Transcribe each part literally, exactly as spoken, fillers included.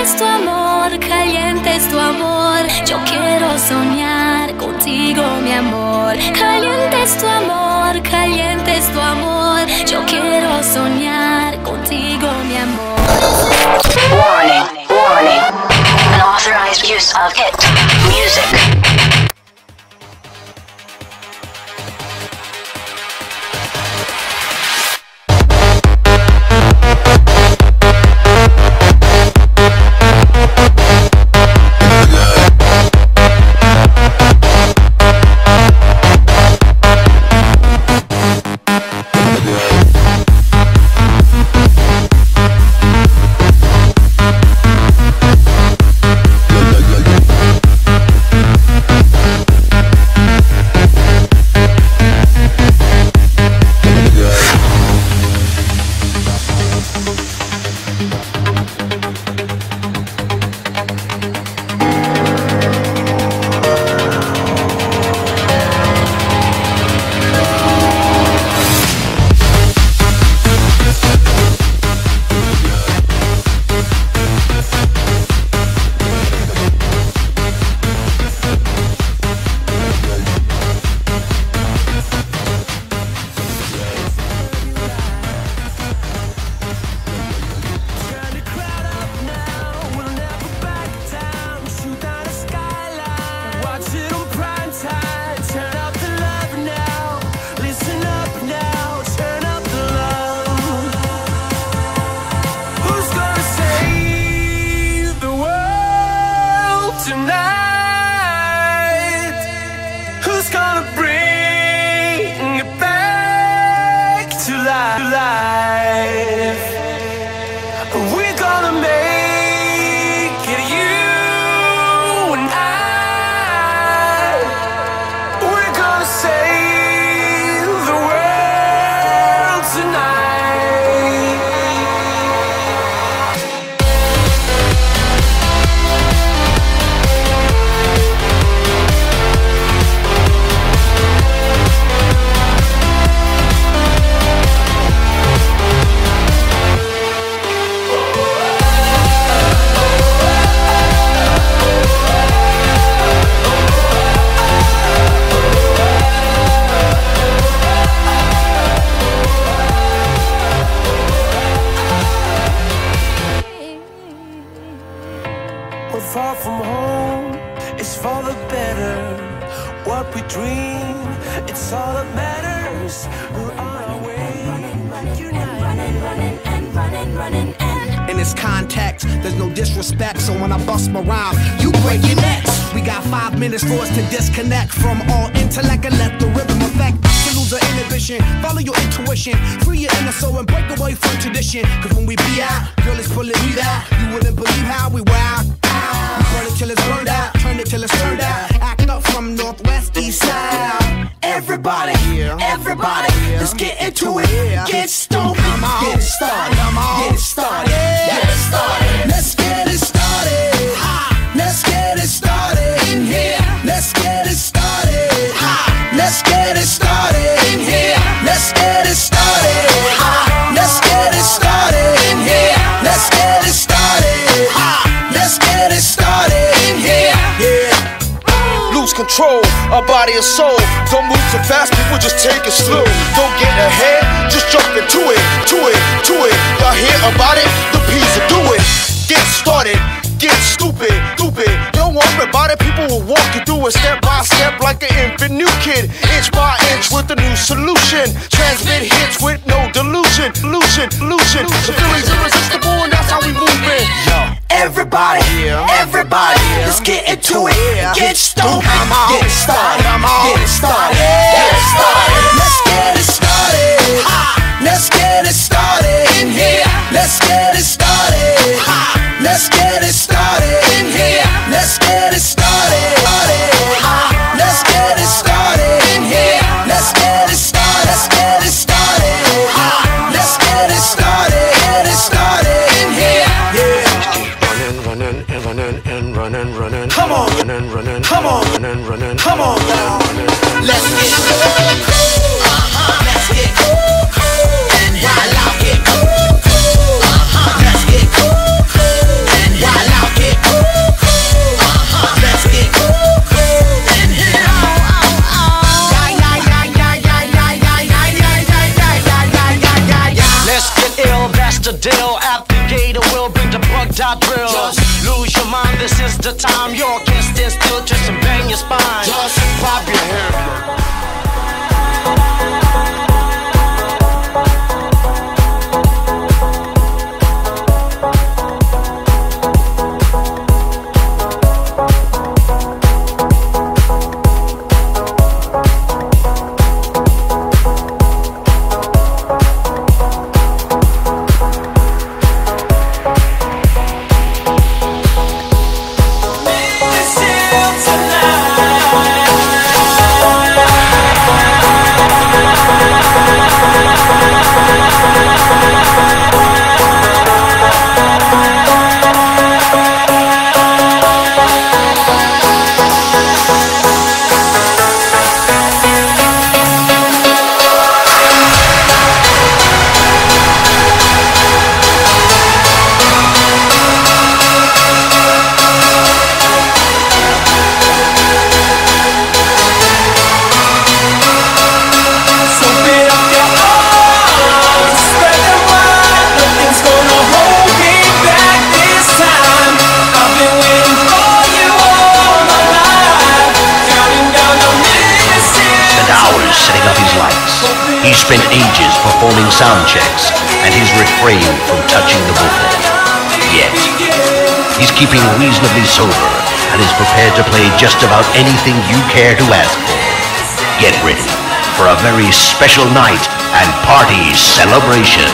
es tu amor, caliente es tu amor. Yo quiero soñar contigo, mi amor. Caliente es tu amor, caliente es tu amor. Yo quiero soñar contigo, mi amor. Warning, warning. Unauthorized use of hit music. Far from home, it's for the better. What we dream, it's all that matters. We're on our way, running, running, and running, running, and running, running, and in this context, there's no disrespect. So when I bust my rhyme, you break your necks. We got five minutes for us to disconnect from all intellect and let the rhythm affect. To lose our inhibition, follow your intuition, free your inner soul and break away from tradition. Cause when we be out, girl, it's pulling me out. You wouldn't believe how we wild. We burn it till it's burned out, turn it till it's turned out. Act up from northwest, east side. Everybody, everybody, let's get into it. Get stoked, get it started, get it started, get it started. Let's get it started. Let's get it started in here. Let's get it started. Let's get it started in here. Let's get it started. Let's get it started in here. Let's get it started. Let's get it started in here. Yeah. Lose control, our body and soul. Don't move too fast, people just take it slow. Don't get ahead, just jump into it, to it, to it. Y'all hear about it? The P's will do it. Get started, get stupid, stupid. Don't worry about it, people will walk you through it step by step like an infant new kid. Inch by inch with a new solution. Transmit hits with no delusion, illusion, illusion. The feeling's irresistible and that's how we move it. Yo. Everybody, everybody, let's get into it. Get stoked, get it started, get it started, get it started. Let's get it started. Let's get it started in here. Let's get it started. Let's get it started in here. Let's get it started. Let's get it started in here. Let's get it started. Let's get it started. Let's get it started. Get it started in here. Yeah. Running, running, and running, and running, running. Come on, running, running, come on, running, running. Come on, now. Let's get cool. Uh-huh. Let's get cool, cool. And while I get cool, cool. Uh-huh. Let's get cool, cool. And while I out the gate, I will bring the bug dot drill. Just lose your mind, this is the time. You can't stand still, twist and bang your spine. Just pop your head. He spent ages performing sound checks, and he's refrained from touching the bullhorn. Yet, he's keeping reasonably sober and is prepared to play just about anything you care to ask for. Get ready for a very special night and party celebration.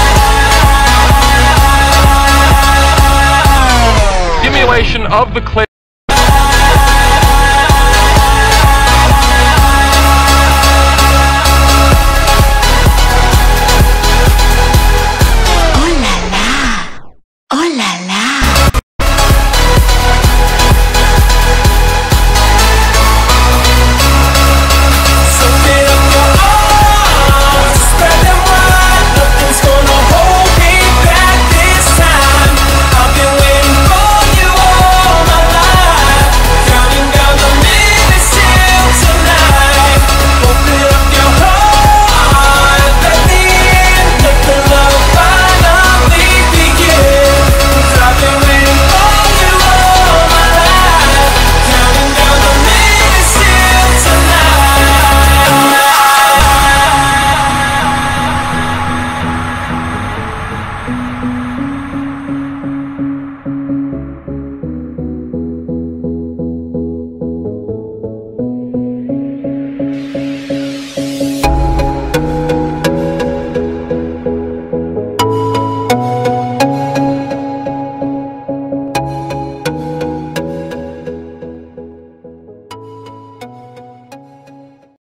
Of the clip.